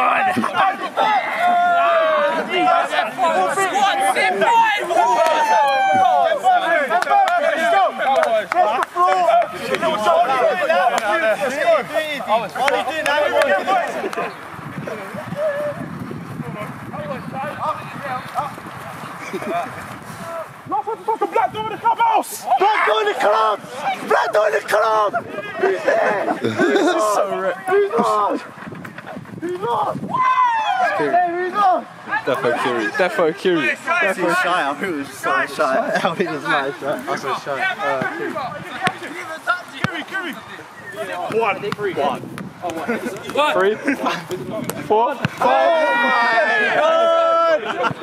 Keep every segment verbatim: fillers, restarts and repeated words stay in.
God! Laat wat de fucking black door in de clubhouse! Black door in the club! Black door in the club! Who's there? Who's so ripped? Who's lost? Who's lost? Hey, who's lost? Defo curious. Defo curious. Defo shy. I think it was so shy. I think it was nice, right? I was so shy. Kiri, Kiri! One, three, one. What? Three, four, five. Oh my God!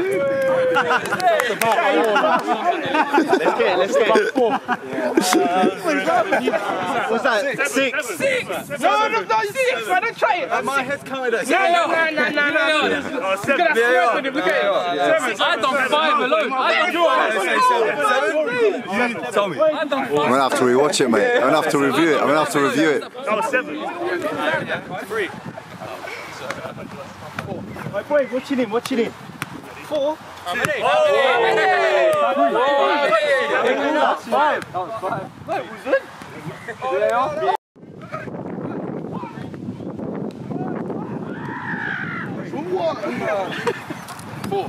Let's get it, let's get it. Four. What's that? Six? Six! No, no, no, six, man, don't try it. My head's coming at No, no, no, no, no, no. Oh, seven. Look at that smoke with him, look at it. I done five alone. I done Seven? You tell me. I done I'm gonna have to rewatch it, mate. I'm gonna have to review it. I'm gonna have to review it. No, seven. Three. My boy, what's your name? What's your name? Four. How many? That's five. That was five. Wait, was it? Yeah. What? Four.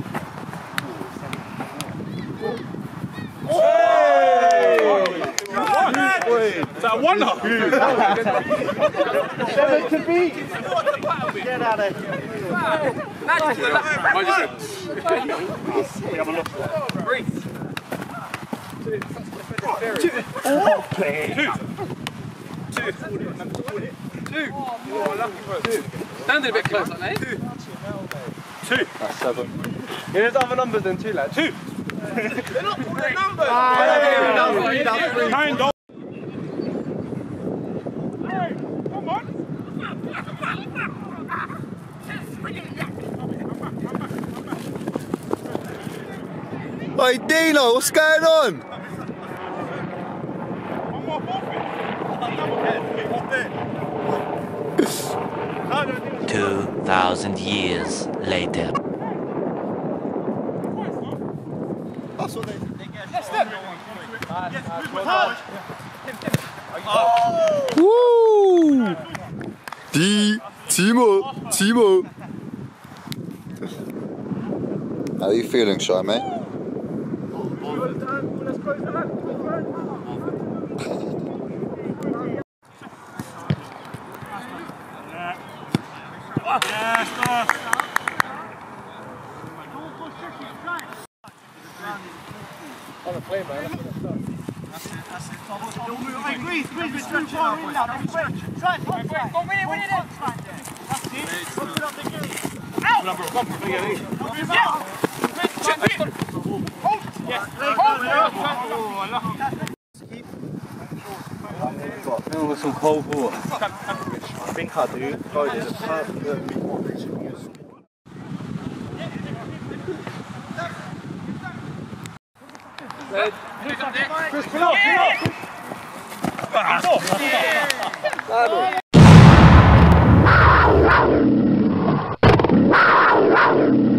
Is that a one up? Seven to beat. Get out of here. Three. Two. Okay. Two. Two. Two. Oh, lucky two. Sounded a bit close, aren't they? Two. Two. That's seven. Yeah, there's other numbers than two, lads. Two. They're not all the numbers. Nine dollars. Hey, come on. Hey Dino, what's going on? One more forfeit. Two thousand years later. That's what they, they get. Yes, step. Woo! D Timo, Timo. How are you feeling, Shy, mate? On the play, man. That's it, that's it. Hey, Grease, Grease, it's too far in now. Try it, try it. Go, win it, win it. That's it. Put it up the gear. Out! Number one, come on. Yeah. Hold! Yes, hold! Oh, some cold water. I think I do. God, it's a perfect. Chris, pull up, pull up!